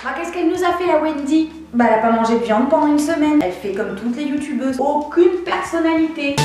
Ah, qu'est-ce qu'elle nous a fait la Wendy? Bah elle a pas mangé de viande pendant une semaine. Elle fait comme toutes les youtubeuses, aucune personnalité.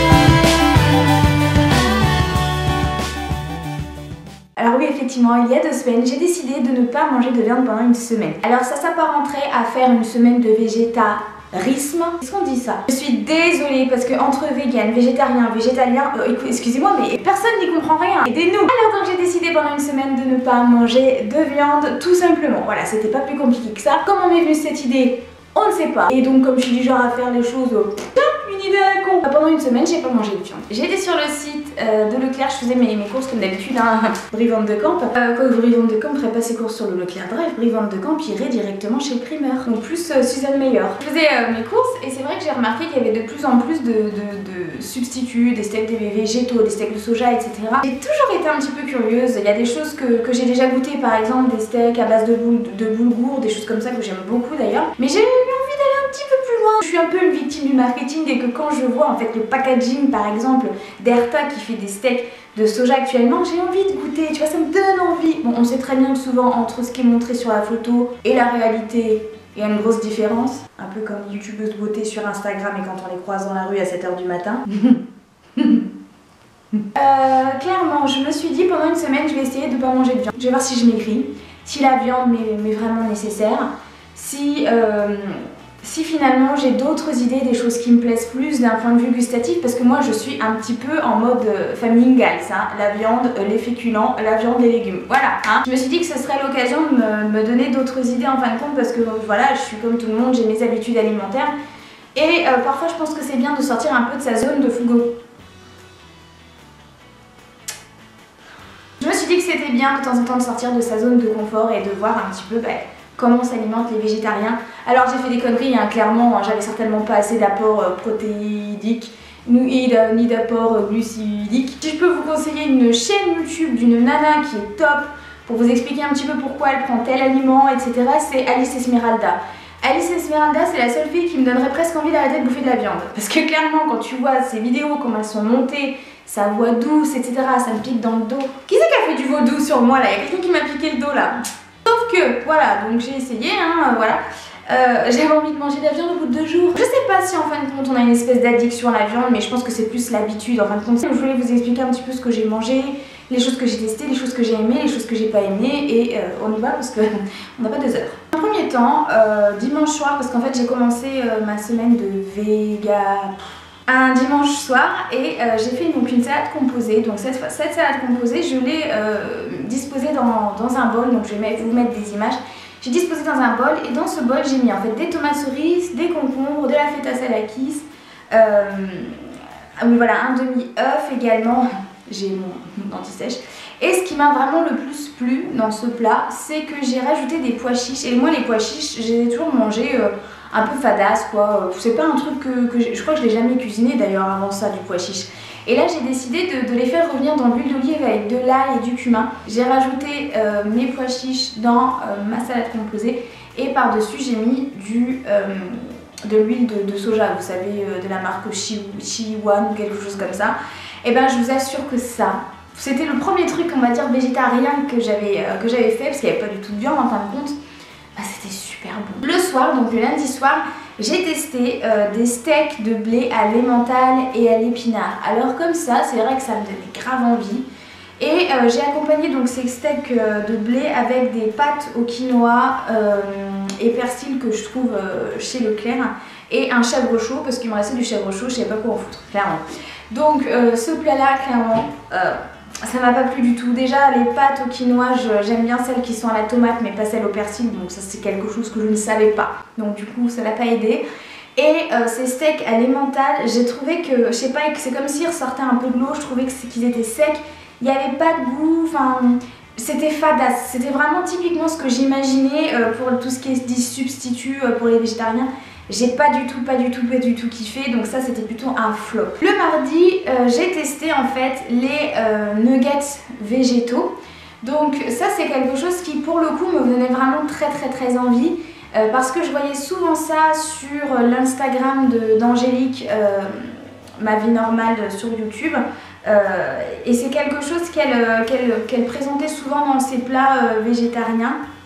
Alors oui, effectivement, il y a 2 semaines, j'ai décidé de ne pas manger de viande pendant une semaine. Alors ça s'apparenterait à faire une semaine de végétarisme. Est-ce qu'on dit ça? Je suis désolée parce que entre vegan, végétarien, végétalien, excusez-moi mais personne n'y comprend rien. Aidez-nous! Alors donc j'ai décidé pendant une semaine de ne pas manger de viande, tout simplement. Voilà, c'était pas plus compliqué que ça. Comment m'est venue cette idée? On ne sait pas. Et donc comme je suis du genre à faire les choses... une idée à la con. Pendant une semaine, j'ai pas mangé de viande. J'étais sur le site de Leclerc, je faisais mes courses comme d'habitude, hein. Brie Vente de Camp. Quoique Brie Vente de Camp ferait pas ses courses sur le Leclerc Drive, Brie Vente de Camp irait directement chez le primeur. Donc plus Suzanne Meyer. Je faisais mes courses et c'est vrai que j'ai remarqué qu'il y avait de plus en plus de substituts, des steaks de végétaux, des steaks de soja, etc. J'ai toujours été un petit peu curieuse. Il y a des choses que j'ai déjà goûtées, par exemple des steaks à base de boulgour, des choses comme ça que j'aime beaucoup d'ailleurs. Mais j'ai eu envie d'aller un petit peu plus loin. Je suis un peu une victime du marketing et que quand je vois en fait le packaging par exemple d'Erta qui fait des steaks de soja actuellement, j'ai envie de goûter, tu vois, ça me donne envie. Bon, on sait très bien que souvent entre ce qui est montré sur la photo et la réalité, il y a une grosse différence. Un peu comme les youtubeuses beauté sur Instagram et quand on les croise dans la rue à 7 h du matin. Clairement, je me suis dit pendant une semaine, je vais essayer de ne pas manger de viande. Je vais voir si je maigris, si la viande m'est vraiment nécessaire, si finalement j'ai d'autres idées, des choses qui me plaisent plus d'un point de vue gustatif, parce que moi je suis un petit peu en mode famille Ingalls, hein, la viande, les féculents, la viande, les légumes, voilà. Hein. Je me suis dit que ce serait l'occasion de me donner d'autres idées en fin de compte, parce que voilà, je suis comme tout le monde, j'ai mes habitudes alimentaires, et parfois je pense que c'est bien de sortir un peu de sa zone de frigo. Je me suis dit que c'était bien de temps en temps de sortir de sa zone de confort et de voir un petit peu comment s'alimentent les végétariens. Alors j'ai fait des conneries, hein, clairement, j'avais certainement pas assez d'apport protéidique ni d'apport glucidique. Si je peux vous conseiller une chaîne YouTube d'une nana qui est top pour vous expliquer un petit peu pourquoi elle prend tel aliment, etc. c'est Alice Esmeralda. Alice Esmeralda, c'est la seule fille qui me donnerait presque envie d'arrêter de bouffer de la viande. Parce que clairement, quand tu vois ses vidéos, comment elles sont montées, sa voix douce, etc., ça me pique dans le dos. Qui c'est qui a fait du vaudou sur moi là? Il y a quelqu'un qui m'a piqué le dos là. Sauf que, voilà, donc j'ai essayé, hein, voilà. J'avais envie de manger de la viande au bout de 2 jours. Je sais pas si en fin de compte on a une espèce d'addiction à la viande, mais je pense que c'est plus l'habitude en fin de compte. Je voulais vous expliquer un petit peu ce que j'ai mangé, les choses que j'ai testées, les choses que j'ai aimées, les choses que j'ai pas aimées, et on y va parce qu'on n'a pas 2 heures. En premier temps, dimanche soir, parce qu'en fait j'ai commencé ma semaine de un dimanche soir et j'ai fait donc une salade composée. Donc cette salade composée, je l'ai disposée dans un bol, donc je vais vous mettre des images. J'ai disposé dans un bol et dans ce bol j'ai mis en fait des tomates cerises, des concombres, de la feta salakis, oui voilà, un demi-œuf également, j'ai mon anti-sèche. Et ce qui m'a vraiment le plus plu dans ce plat, c'est que j'ai rajouté des pois chiches. Et moi les pois chiches, j'ai toujours mangé un peu fadasse quoi. C'est pas un truc que je crois que je l'ai jamais cuisiné d'ailleurs avant ça, du pois chiche. Et là j'ai décidé de les faire revenir dans l'huile d'olive avec de l'ail et du cumin. J'ai rajouté mes pois chiches dans ma salade composée et par-dessus j'ai mis de l'huile de soja, vous savez, de la marque Chiwan ou quelque chose comme ça. Et ben je vous assure que ça, c'était le premier truc on va dire végétarien que j'avais fait parce qu'il n'y avait pas du tout de viande en fin de compte. Bah, c'était super bon. Le soir, donc le lundi soir, j'ai testé des steaks de blé à l'emmental et à l'épinard. Alors comme ça, c'est vrai que ça me donnait grave envie. Et j'ai accompagné donc ces steaks de blé avec des pâtes au quinoa et persil que je trouve chez Leclerc et un chèvre chaud parce qu'il me restait du chèvre chaud, je savais pas quoi en foutre, clairement. Donc ce plat là, clairement, ça m'a pas plu du tout. Déjà les pâtes au quinoa, j'aime bien celles qui sont à la tomate mais pas celles au persil, donc ça c'est quelque chose que je ne savais pas. Donc du coup ça m'a pas aidé. Et ces steaks à l'emmental, j'ai trouvé que, je sais pas, c'est comme s'ils ressortaient un peu de l'eau, je trouvais qu'ils étaient secs, il n'y avait pas de goût, enfin c'était fadasse. C'était vraiment typiquement ce que j'imaginais pour tout ce qui est dit substitut pour les végétariens. J'ai pas du tout kiffé, donc ça c'était plutôt un flop. Le mardi, j'ai testé en fait les nuggets végétaux. Donc ça c'est quelque chose qui pour le coup me donnait vraiment très envie. Parce que je voyais souvent ça sur l'Instagram d'Angélique, ma vie normale sur YouTube. Et c'est quelque chose qu'elle présentait souvent dans ses plats végétariens.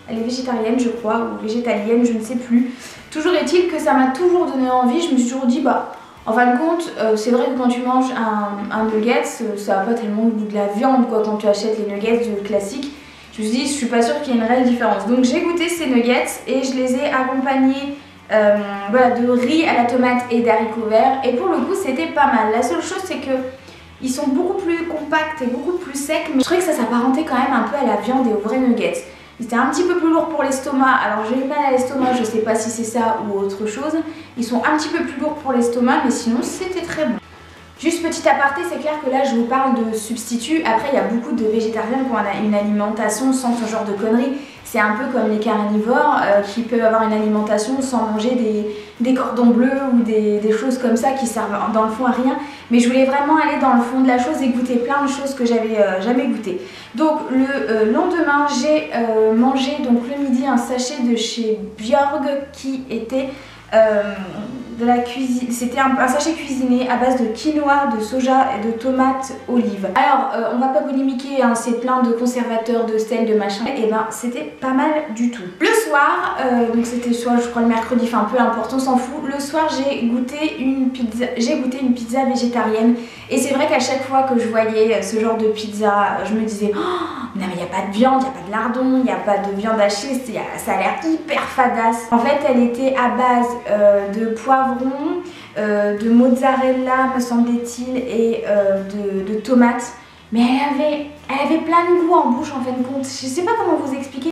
Elle est végétarienne je crois, ou végétalienne, je ne sais plus. Toujours est-il que ça m'a toujours donné envie, je me suis toujours dit bah en fin de compte c'est vrai que quand tu manges un nuggets, ça n'a pas tellement le goût de la viande quoi quand tu achètes les nuggets classiques. Je me suis dit je suis pas sûre qu'il y ait une réelle différence. Donc j'ai goûté ces nuggets et je les ai accompagnés voilà, de riz à la tomate et d'haricots verts et pour le coup c'était pas mal. La seule chose c'est que ils sont beaucoup plus compacts et beaucoup plus secs, mais je trouvais que ça s'apparentait quand même un peu à la viande et aux vrais nuggets. C'était un petit peu plus lourd pour l'estomac, alors j'ai eu mal à l'estomac, je sais pas si c'est ça ou autre chose. Ils sont un petit peu plus lourds pour l'estomac, mais sinon c'était très bon. Juste petit aparté, c'est clair que là je vous parle de substituts. Après il y a beaucoup de végétariens qui ont une alimentation sans ce genre de conneries. C'est un peu comme les carnivores qui peuvent avoir une alimentation sans manger des cordons bleus ou des choses comme ça qui servent dans le fond à rien. Mais je voulais vraiment aller dans le fond de la chose et goûter plein de choses que j'avais jamais goûté. Donc le lendemain j'ai mangé donc le midi un sachet de chez Björg qui était de la cuisine, c'était un sachet cuisiné à base de quinoa, de soja et de tomates olives. Alors on va pas boulimiquer, hein, c'est plein de conservateurs, de sel, de machin, et ben c'était pas mal du tout. Le soir, donc c'était soit je crois le mercredi, enfin peu importe, on s'en fout. Le soir j'ai goûté une pizza végétarienne et c'est vrai qu'à chaque fois que je voyais ce genre de pizza, je me disais oh, non mais il n'y a pas de viande, il n'y a pas de lardon, il n'y a pas de viande hachée, ça a l'air hyper fadasse. En fait elle était à base de poivrons, de mozzarella me semblait-il et de tomates. Mais elle avait plein de goût en bouche en fin de compte. Je sais pas comment vous expliquer.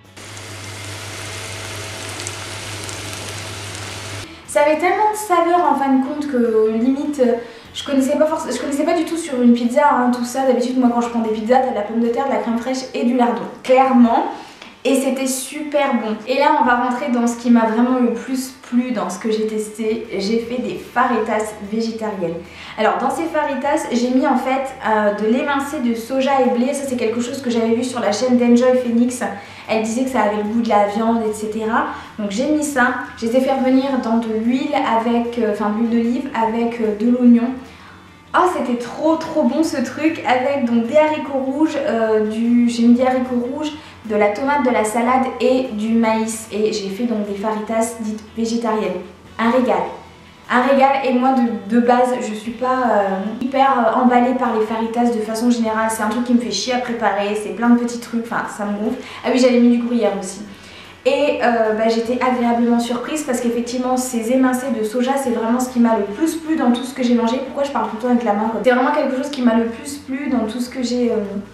Ça avait tellement de saveur en fin de compte que limite je connaissais pas du tout sur une pizza hein, tout ça. D'habitude moi quand je prends des pizzas t'as de la pomme de terre, de la crème fraîche et du lardon. Clairement. Et c'était super bon. Et là on va rentrer dans ce qui m'a vraiment le plus plu dans ce que j'ai testé. J'ai fait des fajitas végétariennes. Alors dans ces fajitas j'ai mis en fait de l'émincé de soja et blé. Ça c'est quelque chose que j'avais vu sur la chaîne d'Enjoy Phoenix. Elle disait que ça avait le goût de la viande etc. Donc j'ai mis ça. Je les ai fait revenir dans de l'huile avec, enfin de l'huile d'olive avec de l'oignon. Oh c'était trop bon ce truc avec donc des haricots rouges, j'ai mis des haricots rouges, de la tomate, de la salade et du maïs et j'ai fait donc des fajitas dites végétariennes. Un régal. Un régal et moi de base je suis pas hyper emballée par les fajitas de façon générale, c'est un truc qui me fait chier à préparer, c'est plein de petits trucs, enfin ça me gonfle. Ah oui j'avais mis du gruyère aussi. Et j'étais agréablement surprise parce qu'effectivement ces émincés de soja c'est vraiment ce qui m'a le plus plu dans tout ce que j'ai mangé. Pourquoi je parle tout le temps avec la main? C'est vraiment quelque chose qui m'a le plus plu dans tout ce que j'ai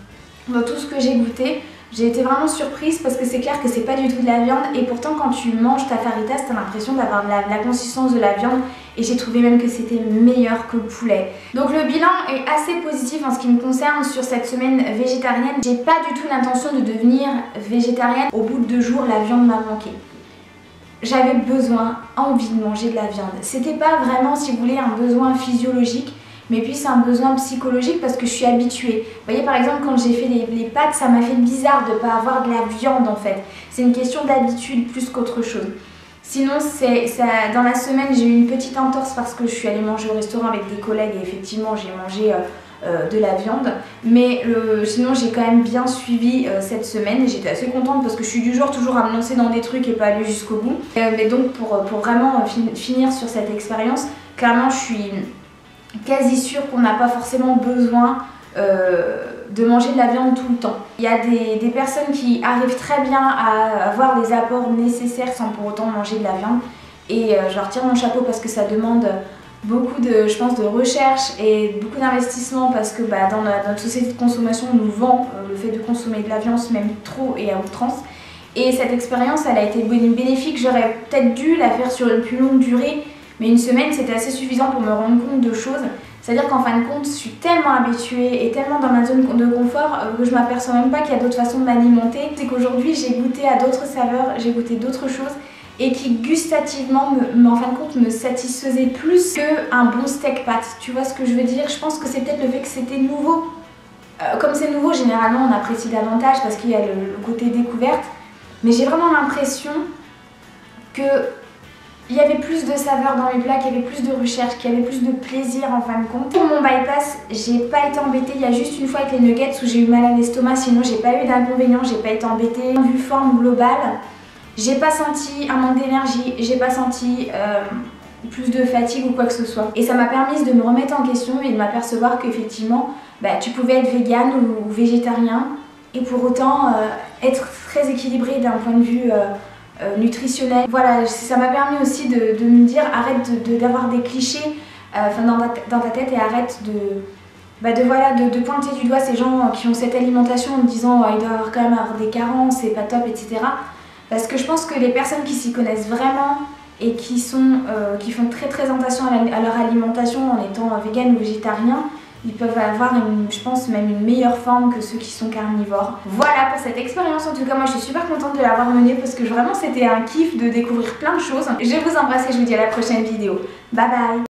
goûté. J'ai été vraiment surprise parce que c'est clair que c'est pas du tout de la viande et pourtant quand tu manges ta fajitas t'as l'impression d'avoir la consistance de la viande et j'ai trouvé même que c'était meilleur que le poulet. Donc le bilan est assez positif en ce qui me concerne sur cette semaine végétarienne. J'ai pas du tout l'intention de devenir végétarienne. Au bout de 2 jours la viande m'a manqué. J'avais envie de manger de la viande. C'était pas vraiment si vous voulez un besoin physiologique. Mais puis c'est un besoin psychologique parce que je suis habituée. Vous voyez par exemple quand j'ai fait les pâtes, ça m'a fait bizarre de ne pas avoir de la viande en fait. C'est une question d'habitude plus qu'autre chose. Sinon dans la semaine j'ai eu une petite entorse parce que je suis allée manger au restaurant avec des collègues et effectivement j'ai mangé de la viande. Mais sinon j'ai quand même bien suivi cette semaine et j'étais assez contente parce que je suis du genre toujours à me lancer dans des trucs et pas aller jusqu'au bout. Mais donc pour vraiment finir sur cette expérience, clairement je suis quasi sûre qu'on n'a pas forcément besoin de manger de la viande tout le temps. Il y a des personnes qui arrivent très bien à avoir les apports nécessaires sans pour autant manger de la viande et je leur tire mon chapeau parce que ça demande beaucoup je pense de recherche et beaucoup d'investissement parce que dans notre société de consommation on nous vend le fait de consommer de la viande même trop et à outrance. Et cette expérience elle a été bénéfique, j'aurais peut-être dû la faire sur une plus longue durée. Mais une semaine c'était assez suffisant pour me rendre compte de choses. C'est-à-dire qu'en fin de compte je suis tellement habituée et tellement dans ma zone de confort que je m'aperçois même pas qu'il y a d'autres façons de m'alimenter. C'est qu'aujourd'hui j'ai goûté à d'autres saveurs, j'ai goûté d'autres choses et qui gustativement en fin de compte me satisfaisaient plus qu'un bon steak pâte. Tu vois ce que je veux dire? Je pense que c'est peut-être le fait que c'était nouveau. Comme c'est nouveau généralement on apprécie davantage parce qu'il y a le côté découverte. Mais j'ai vraiment l'impression que il y avait plus de saveur dans les plats, qu'il y avait plus de recherche, qu'il y avait plus de plaisir en fin de compte. Pour mon bypass, j'ai pas été embêtée. Il y a juste une fois avec les nuggets où j'ai eu mal à l'estomac. Sinon, j'ai pas eu d'inconvénients, j'ai pas été embêtée. Vue forme globale, j'ai pas senti un manque d'énergie, j'ai pas senti plus de fatigue ou quoi que ce soit. Et ça m'a permis de me remettre en question et de m'apercevoir qu'effectivement, tu pouvais être végane ou végétarien et pour autant être très équilibré d'un point de vue nutritionnel. Voilà, ça m'a permis aussi de me dire arrête d'avoir des clichés dans ta tête et arrête de pointer du doigt ces gens qui ont cette alimentation en me disant il doit quand même avoir des carences, c'est pas top, etc. Parce que je pense que les personnes qui s'y connaissent vraiment et qui font très attention à leur alimentation en étant vegan ou végétarien, ils peuvent avoir, je pense, même une meilleure forme que ceux qui sont carnivores. Voilà pour cette expérience. En tout cas, moi, je suis super contente de l'avoir menée parce que vraiment, c'était un kiff de découvrir plein de choses. Je vous embrasse et je vous dis à la prochaine vidéo. Bye bye!